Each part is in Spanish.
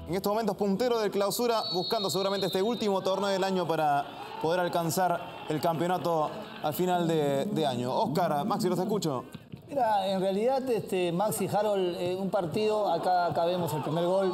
en estos momentos puntero del Clausura, buscando seguramente este último torneo del año para poder alcanzar el campeonato al final de año. Oscar, Maxi, ¿los escucho? Mira, en realidad, Maxi Harold, un partido, acá vemos el primer gol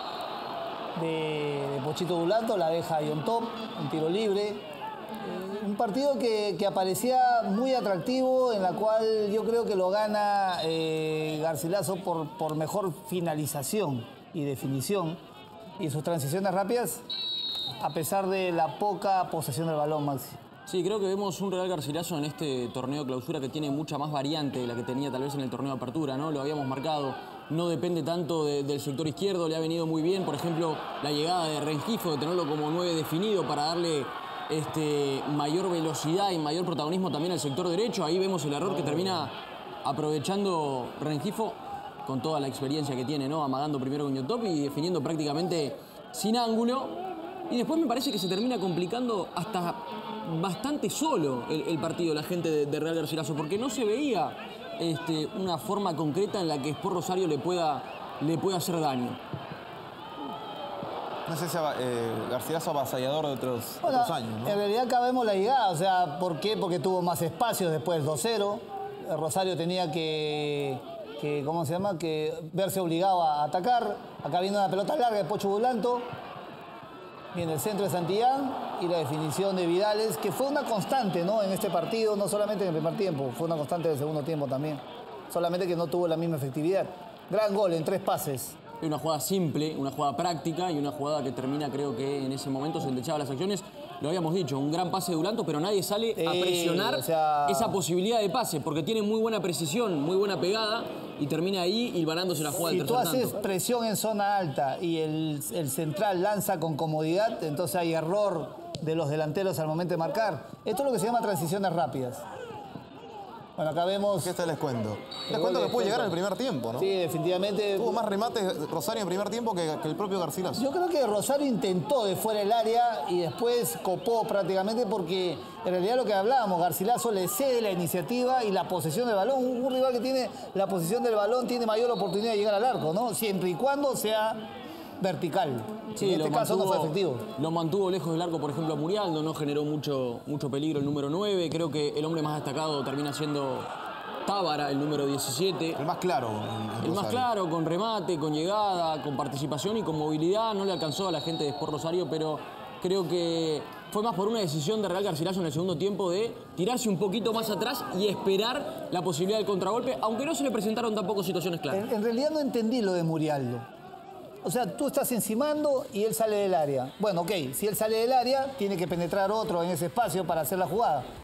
de Pochito Dulanto, la deja John Top, un tiro libre. Un partido que aparecía muy atractivo, en la cual yo creo que lo gana Garcilaso por mejor finalización y definición. Y sus transiciones rápidas, a pesar de la poca posesión del balón, Maxi. Sí, creo que vemos un Real Garcilaso en este torneo Clausura que tiene mucha más variante de la que tenía tal vez en el torneo Apertura, ¿no? Lo habíamos marcado, no depende tanto del sector izquierdo, le ha venido muy bien, por ejemplo, la llegada de Rengifo, de tenerlo como 9 definido para darle mayor velocidad y mayor protagonismo también al sector derecho. Ahí vemos el error que termina aprovechando Rengifo con toda la experiencia que tiene, ¿no? Amagando primero con Top y definiendo prácticamente sin ángulo. Y después me parece que se termina complicando hasta bastante solo el partido, la gente de Real Garcilaso, porque no se veía una forma concreta en la que Sport Rosario le pueda hacer daño. No sé si Garcilaso avasallador de otros años, ¿no? En realidad acá vemos la llegada, o sea, ¿por qué? Porque tuvo más espacios después del 2-0. Rosario tenía que ¿cómo se llama? Que verse obligado a atacar. Acá viene una pelota larga de Pocho Bulanto. Viene el centro de Santillán y la definición de Vidales, que fue una constante, ¿no? En este partido, no solamente en el primer tiempo, fue una constante en el segundo tiempo también. Solamente que no tuvo la misma efectividad. Gran gol en 3 pases. Una jugada simple, una jugada práctica y una jugada que termina, creo que en ese momento se endechaba las acciones. Lo habíamos dicho, un gran pase de Dulanto, pero nadie sale a presionar esa posibilidad de pase, porque tiene muy buena precisión, muy buena pegada y termina ahí hilvanándose la jugada del tercer tanto. Si tú haces presión en zona alta y el central lanza con comodidad, entonces hay error de los delanteros al momento de marcar. Esto es lo que se llama transiciones rápidas. Bueno, acá vemos... ¿Qué les cuento? Les cuento que puede llegar en el primer tiempo, ¿no? Sí, definitivamente. Tuvo más remates Rosario en el primer tiempo que el propio Garcilaso. Yo creo que Rosario intentó de fuera del área y después copó prácticamente, porque en realidad lo que hablábamos, Garcilaso le cede la iniciativa y la posesión del balón. Un rival que tiene la posesión del balón tiene mayor oportunidad de llegar al arco, ¿no? Siempre y cuando sea vertical. Sí, en este caso no fue efectivo. Lo mantuvo lejos del arco, por ejemplo, a Murialdo, no generó mucho peligro el número 9. Creo que el hombre más destacado termina siendo Tábara, el número 17. El más claro. El más claro, con remate, con llegada, con participación y con movilidad. No le alcanzó a la gente de Sport Rosario, pero creo que fue más por una decisión de Real Garcilaso en el segundo tiempo de tirarse un poquito más atrás y esperar la posibilidad del contragolpe, aunque no se le presentaron tampoco situaciones claras. En realidad no entendí lo de Murialdo. O sea, tú estás encimando y él sale del área. Bueno, ok, si él sale del área, tiene que penetrar otro en ese espacio para hacer la jugada.